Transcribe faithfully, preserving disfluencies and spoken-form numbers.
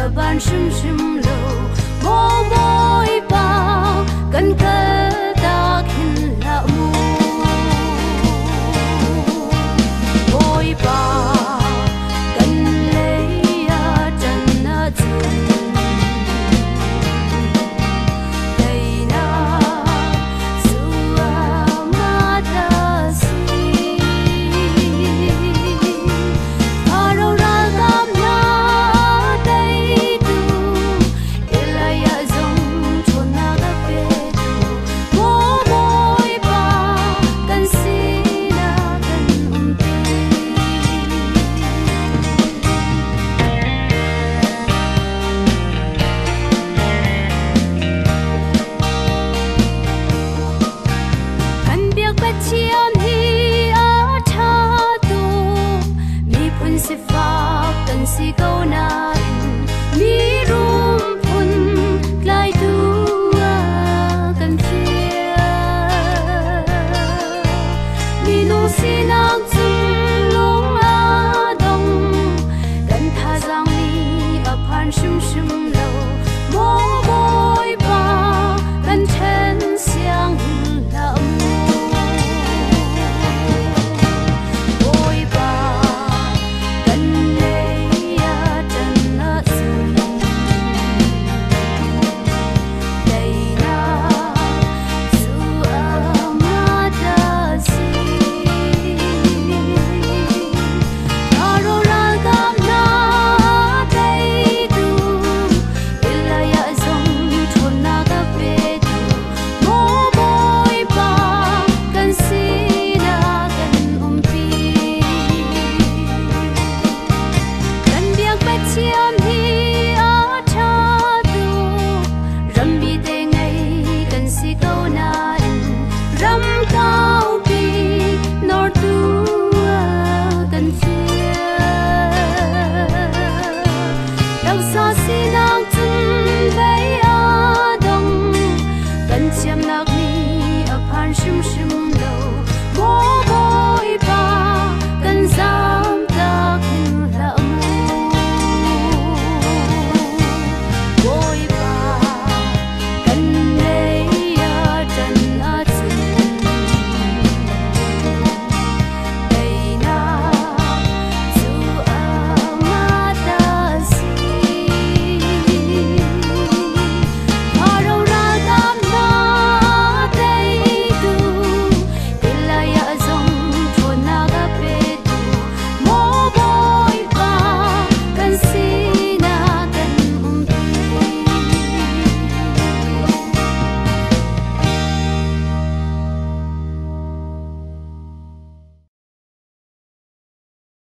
ban shum shum lo mo moi pa kan ka ta khin la mu moi pa kan le ya chan na chun dai na suwa ma ta si aro ra gam na dai tu ila ya zong chon na ga pe tu mo moi pa kan si na kan um pe kan biak ba chiam hi a tha tu mi phun si fa kan si ko na mi rum phun klai tu a kan fia mi no si nang chung long a dong kan tha zang ni a phan shum shum lo mo moi pa